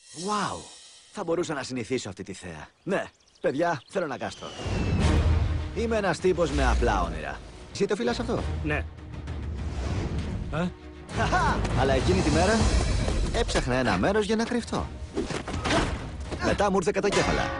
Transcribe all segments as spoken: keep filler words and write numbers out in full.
Wow! Θα μπορούσα να συνηθίσω αυτή τη θέα. Ναι, παιδιά, θέλω να κάστρο. Είμαι ένας τύπος με απλά όνειρα. Εσύ το φυλάς αυτό? Ναι. Ε? Χαχα! Αλλά εκείνη τη μέρα έψαχνα ένα μέρος για να κρυφτώ. Μετά μου ήρθε κατακέφαλα.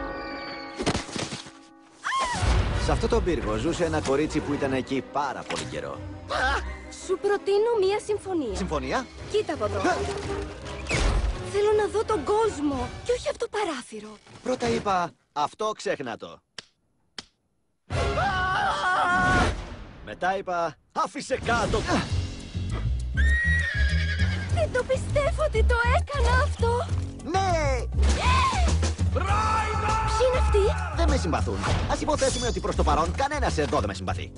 Σε αυτό το πύργο ζούσε ένα κορίτσι που ήταν εκεί πάρα πολύ καιρό. Σου προτείνω μία συμφωνία. Συμφωνία? Κοίτα από εδώ. Θέλω να δω τον κόσμο και όχι από το παράθυρο. Πρώτα είπα, αυτό ξέχνα το. Μετά είπα, άφησε κάτω. Δεν το πιστεύω ότι το έκανα αυτό. Ναι! Ποιοι είναι αυτοί? Δεν με συμπαθούν. Ας υποθέσουμε ότι προς το παρόν κανένας εδώ δεν με συμπαθεί.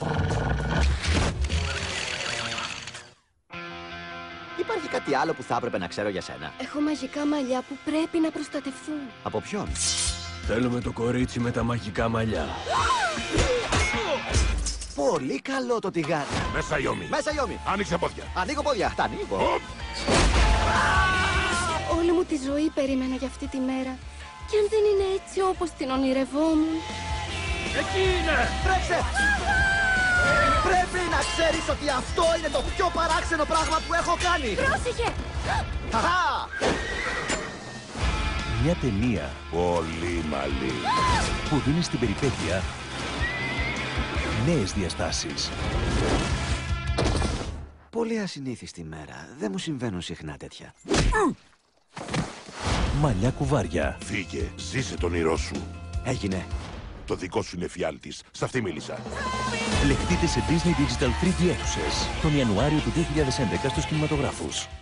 Υπάρχει κάτι άλλο που θα έπρεπε να ξέρω για σένα? Έχω μαγικά μαλλιά που πρέπει να προστατευθούν. Από ποιον? Θέλουμε το κορίτσι με τα μαγικά μαλλιά. Πολύ καλό το τηγάνι. Μέσα Ιόμι. Μέσα Ιόμι. Άνοιξε πόδια. Ανοίγω πόδια. Τα ανοίγω. Όλη μου τη ζωή περίμενα για αυτή τη μέρα. Και αν δεν είναι έτσι όπως την ονειρευόμουν. Εκεί είναι! Τρέξε! Πρέπει να ξέρεις ότι αυτό είναι το πιο παράξενο πράγμα που έχω κάνει. Πρόσεχε! Χαχά! Μια ταινία Πολύ μαλλί. που δίνει στην περιπέτεια νέες διαστάσεις. Πολύ ασυνήθιστη μέρα. Δεν μου συμβαίνουν συχνά τέτοια. Μαλλιά κουβάρια. Φύγε, ζήσε τον ήρω σου. Έγινε. Το δικό σου είναι φιάλτης. Σ' αυτή μίλησα. Λεχτείτε σε Disney Digital θρι ντι αίθουσες τον Ιανουάριο του δύο χιλιάδες έντεκα στους κινηματογράφους.